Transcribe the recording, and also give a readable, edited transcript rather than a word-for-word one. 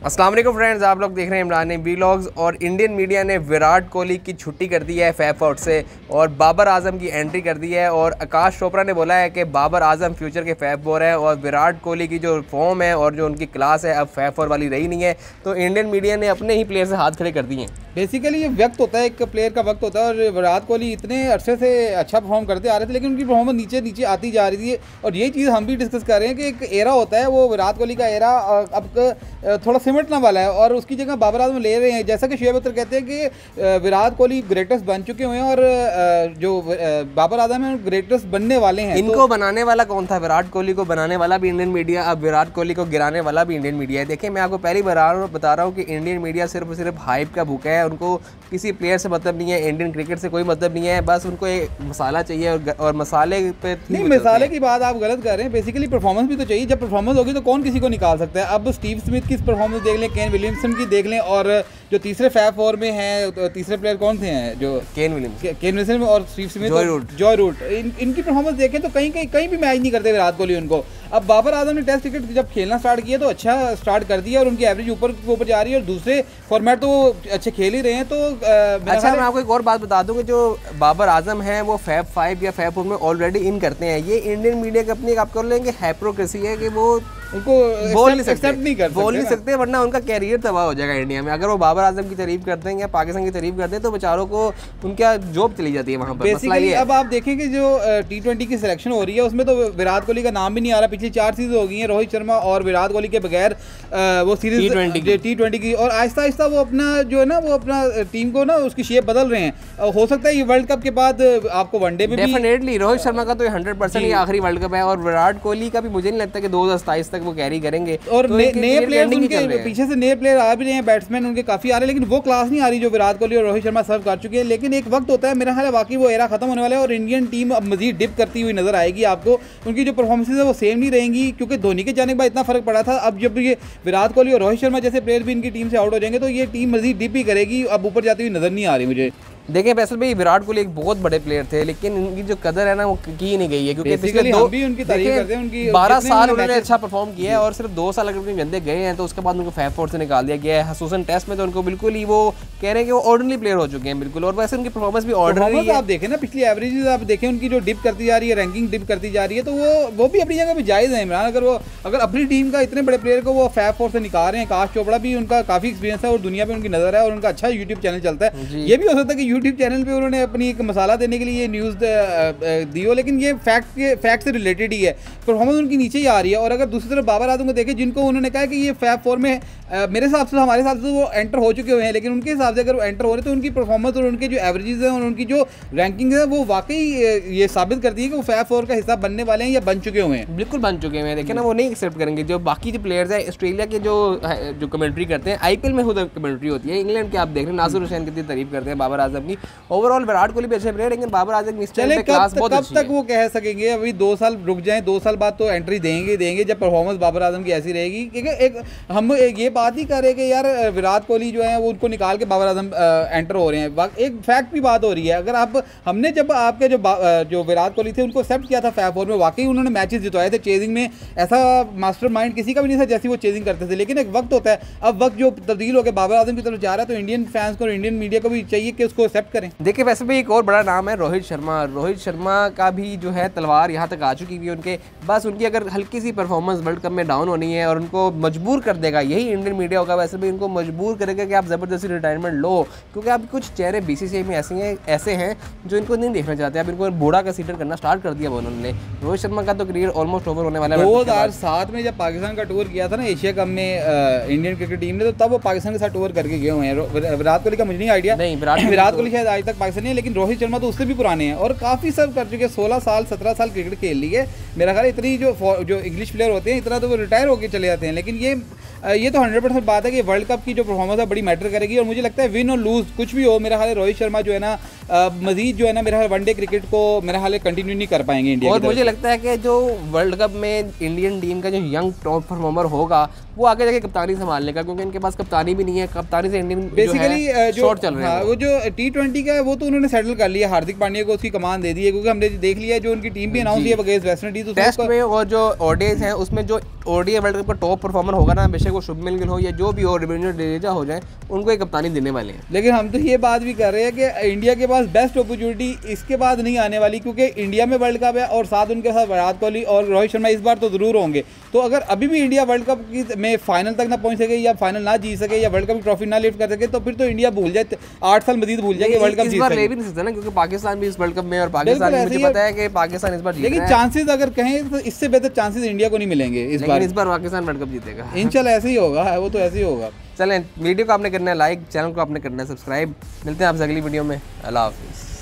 अस्सलाम वालेकुम फ्रेंड्स, आप लोग देख रहे हैं इमरान व्लॉग्स। और इंडियन मीडिया ने विराट कोहली की छुट्टी कर दी है फैफ आउट से और बाबर आजम की एंट्री कर दी है। और आकाश चोपड़ा ने बोला है कि बाबर आजम फ्यूचर के फैफ बॉलर है और विराट कोहली की जो फॉर्म है और जो उनकी क्लास है अब फैफ और वाली रही नहीं है। तो इंडियन मीडिया ने अपने ही प्लेयर से हाथ खड़े कर दिए हैं। बेसिकली ये वक्त होता है, एक प्लेयर का वक्त होता है। और विराट कोहली इतने अरसे से अच्छा परफॉर्म करते आ रहे थे, लेकिन उनकी परफॉर्मेंस नीचे नीचे आती जा रही थी। और यही चीज़ हम भी डिस्कस कर रहे हैं कि एक एरा होता है, वो विराट कोहली का एरा अब थोड़ा सिमटने वाला है और उसकी जगह बाबर आजम ले रहे हैं। जैसा कि शुएब अख्तर कहते हैं कि विराट कोहली ग्रेटेस्ट बन चुके हुए हैं और जो बाबर आजम है ग्रेटेस्ट बनने वाले हैं। इनको बनाने वाला कौन था? विराट कोहली को बनाने वाला भी इंडियन मीडिया, अब विराट कोहली को गिराने वाला भी इंडियन मीडिया है। देखिए, मैं आपको पहली बार बता रहा हूँ कि इंडियन मीडिया सिर्फ हाइप का भूखा है। उनको किसी प्लेयर से मतलब नहीं है, इंडियन क्रिकेट से कोई मतलब नहीं है, बस उनको एक मसाला चाहिए और मसाले पे नहीं, मसाले की बात आप गलत कर रहे हैं। बेसिकली परफॉर्मेंस भी तो चाहिए। जब परफॉर्मेंस होगी तो कौन किसी को निकाल सकता है। अब स्टीव स्मिथ की परफॉर्मेंस देख लें, केन विलियमसन की देख लें, और जो तीसरे फैफ फोर में हैं, तीसरे प्लेयर कौन थे हैं? जो केन विलियमसन और स्टीव स्मिथ, जॉय रूट, इनकी परफॉर्मेंस देखें तो कहीं भी मैच नहीं करते विराट कोहली उनको। अब बाबर आजम ने टेस्ट क्रिकेट जब खेलना स्टार्ट किया तो अच्छा स्टार्ट कर दिया और उनकी एवरेज ऊपर जा रही है और दूसरे फॉर्मेट तो अच्छे खेल ही रहे हैं। तो अच्छा, मैं आपको एक और बात बता दूं कि जो बाबर आजम है वो फैब 5 या फैब 4 में ऑलरेडी इन करते हैं। ये इंडियन मीडिया की अपनी आप कर लेंगे हाइप्रोक्रेसी है कि वो उनको बोल नहीं सकते वरना उनका कैरियर तबाह हो जाएगा इंडिया में। अगर वो बाबर आजम की तारीफ करते हैं या पाकिस्तान की तारीफ करते हैं तो बेचारों को उनका जॉब चली जाती है वहाँ पर। बेसिकली अब आप देखें कि जो T20 की सिलेक्शन हो रही है उसमें तो विराट कोहली का नाम भी नहीं आ रहा। पिछली 4 सीरीज हो गई हैं रोहित शर्मा और विराट कोहली के बगैर वो सीरीज T20 की। और आहिस्ता आहिस्ता वो अपना जो है ना वो अपना टीम को ना उसकी शेप बदल रहे हैं। हो सकता है ये वर्ल्ड कप के बाद आपको वनडे में डेफिनेटली रोहित शर्मा का तो 100% आखिरी वर्ल्ड कप है और विराट कोहली का भी मुझे नहीं लगता कि 2027 तक वो कैरी करेंगे। और नए प्लेयर उनके पीछे से नए प्लेयर आ भी रहे हैं, बैट्समैन उनके काफी आ रहे हैं, लेकिन वो क्लास नहीं आ रही जो विराट कोहली और रोहित शर्मा सर्व कर चुके हैं। लेकिन एक वक्त होता है, मेरा ख्याल है वाकई वो एरा खत्म होने वाला है और इंडियन टीम अब मजीद डिप करती हुई नजर आएगी आपको। उनकी जो परफॉर्मेंसेज है वो सेम नहीं रहेंगी क्योंकि धोनी के जाने के बाद इतना फर्क पड़ा था। अब जब ये विराट कोहली और रोहित शर्मा जैसे प्लेयर भी इनकी टीम से आउट हो जाएंगे तो ये टीम मजीद डिप ही करेगी। अब ऊपर जाती हुई नजर नहीं आ रही मुझे। देखिए वैसे भाई विराट कोहली एक बहुत बड़े प्लेयर थे, लेकिन इनकी जो कदर है ना वो की नहीं गई है क्योंकि पिछले 12 साल उन्होंने अच्छा परफॉर्म किया है और सिर्फ 2 साल अगर उनके गंदे गए हैं तो उसके बाद उनको फैफ फोर से निकाल दिया गया है। खसूसन टेस्ट में तो उनको बिल्कुल ही वो कह रहे हैं कि वो ऑर्डिनरी प्लेयर हो चुके हैं बिल्कुल। और वैसे उनकी परफॉर्मेंस भी ऑर्डिनरी है। आप देखें ना पिछली एवरेज आप देखें उनकी जो डिप करती जा रही है, रैंकिंग डिप करती जा रही है, तो वो भी अपनी जगह पे जायज़ है इमरान। अगर अपनी टीम का इतने बड़े प्लेयर को वो फैफ फोर से निकाल रहे हैं। आकाश चोपड़ा भी उनका काफी एक्सपीरियंस है और दुनिया में उनकी नजर है और उनका अच्छा यूट्यूब चैनल चलता है। ये भी हो सकता है कि यूट्यूब चैनल पे उन्होंने अपनी एक मसाला देने के लिए न्यूज़ दी हो, लेकिन ये फैक्ट से रिलेटेड ही है। परफॉर्मेंस उनकी नीचे ही आ रही है। और अगर दूसरी तरफ बाबर आजम को देखें जिनको उन्होंने कहा कि ये फैब 4 में मेरे हिसाब से हमारे हिसाब से वो एंटर हो चुके हुए हैं, लेकिन उनके हिसाब से अगर वो एंटर हो रहे तो उनकी परफॉर्मेंस और उनके जो एवरेजेस हैं और उनकी जो रैंकिंग है वो वाकई ये साबित करती है कि वो फैब 4 का हिस्सा बनने वाले हैं या बन चुके हुए हैं। बिल्कुल बन चुके हुए हैं। देखिए ना, वो नहीं एक्सेप्ट करेंगे। जो बाकी जो प्लेयर्स हैं ऑस्ट्रेलिया के जो कमेंट्री करते हैं, IPL में खुद कमेंट्री होती है, इंग्लैंड के आप देख रहे हैं नासिर हुसैन कितनी तारीफ करते हैं बाबर आजम की। ओवरऑल विराट कोहली भी अच्छे प्लेयर, लेकिन बाबर आजम की क्लास बहुत अच्छी है। कब तक वो कह सकेंगे? अभी 2 साल रुक जाएं, 2 साल बाद तो एंट्री देंगे जब परफॉर्मेंस बाबर आजम की ऐसी रहेगी। क्योंकि हम ये बात ही कर रहे कि यार विराट कोहली जो है वो उनको निकाल के बाबर आजम एंटर हो रहे हैं। एक फैक्ट भी बात हो रही है। अगर हमने जब आपके जो विराट कोहली थे उनको एक्सेप्ट किया था फैब 4 में, वाकई उन्होंने मैचेस जितवाए थे। चेजिंग में ऐसा मास्टरमाइंड किसी का भी नहीं था जैसी वो चेजिंग करते थे। लेकिन एक वक्त होता है, अब वक्त जो तब्दील होकर बाबर आजम की तरफ जा रहा है तो इंडियन फैंस को और इंडियन मीडिया को भी चाहिए कि उसको एक्सेप्ट करें। देखिए वैसे भी एक और बड़ा नाम है रोहित शर्मा। रोहित शर्मा का भी जो है तलवार यहाँ तक आ चुकी है उनके। बस उनकी अगर हल्की सी परफॉर्मेंस वर्ल्ड कप में डाउन होनी है और उनको मजबूर कर देगा, यही इंडियन मीडिया होगा वैसे भी उनको मजबूर करेगा कि आप ज़बरदस्ती रिटायरमेंट लो। क्योंकि अब कुछ चेहरे BCCI में ऐसे हैं जो इनको नहीं देखना चाहते। अब इनको बूढ़ा कंसीडर करना स्टार्ट कर दिया उन्होंने। रोहित शर्मा का तो करियर ऑलमोस्ट ओवर होने वाला है। 2007 में जब पाकिस्तान का टूर किया था ना एशिया कप में इंडियन क्रिकेट टीम ने, तो तब वो पाकिस्तान के साथ टूर करके गए हुए हैं। विराट कोहली का मुझे नहीं आइडिया, नहीं विराट कोहली शायद आज तक पाकिस्तान नहीं है, लेकिन रोहित शर्मा तो उससे भी पुराने हैं और काफ़ी सब कर चुके हैं। 16 साल 17 साल क्रिकेट खेल ली है। मेरा ख्याल इतनी जो इंग्लिश प्लेयर होते हैं इतना तो वो रिटायर होकर चले जाते हैं। लेकिन ये तो 100% बात है कि वर्ल्ड कप की जो परफॉर्मेंस है बड़ी मैटर करेगी। और मुझे लगता है विन और लूज कुछ भी हो, मेरा ख्याल है रोहित शर्मा जो है ना मजीद जो है ना मेरा ख्याल वनडे क्रिकेट को मेरा ख्याल कंटिन्यू नहीं कर पाएंगे इंडिया। और मुझे लगता है कि जो वर्ल्ड कप में इंडियन टीम का जो यंग टॉप परफॉर्मर होगा वो आगे जाके कप्तानी संभालने का, क्योंकि इनके पास कप्तानी भी नहीं है। कप्तानी से इंडियन बेसिकली शॉर्ट चल रहे हैं। वो जो T20 का है वो तो उन्होंने सेटल कर लिया, हार्दिक पांड्या को उसकी कमान दे दी है, क्योंकि हमने देख लिया जो उनकी टीम भी अनाउंस की है अगेंस्ट वेस्ट इंडीज टेस्ट में। और जो ओडीआईज हैं उसमें जो ओडीआई वर्ल्ड कप का टॉप परफॉर्मर होगा ना, बेशक वो शुभमन गिल हो या जो भी हो, रविंद्र जडेजा हो जाए, उनको एक कप्तानी देने वाले हैं। लेकिन हम तो ये बात भी कर रहे हैं कि इंडिया के पास बेस्ट अपॉर्चुनिटी इसके बाद नहीं आने वाली, क्योंकि इंडिया में वर्ल्ड कप है और साथ उनके साथ विराट कोहली और रोहित शर्मा इस बार तो ज़रूर होंगे। तो अगर अभी भी इंडिया वर्ल्ड कप की में फाइनल तक ना पहुंच सके या फाइनल ना जीत सके या वर्ल्ड कप की ट्रॉफी ना लिफ्ट कर सके, तो फिर तो इंडिया भूल जाए, 8 साल मजीद भूल जाए कि वर्ल्ड कप इस बार ले भी नहीं सकते ना, क्योंकि पाकिस्तान भी इस वर्ल्ड कप में, और पाकिस्तान में मुझे पता है कि पाकिस्तान इस बार जीत रहा है। लेकिन चांसेस अगर कहें तो इससे बेहतर चांसेस इंडिया को नहीं मिलेंगे इस बार पाकिस्तान वर्ल्ड कप जीतेगा इंशाल्लाह। ऐसे ही होगा, वो तो ऐसे ही होगा। चलें, वीडियो को आपने करना है लाइक, चैनल को आपने करना है सब्सक्राइब। मिलते हैं आपसे अगली वीडियो में। अल्लाह हाफिज़।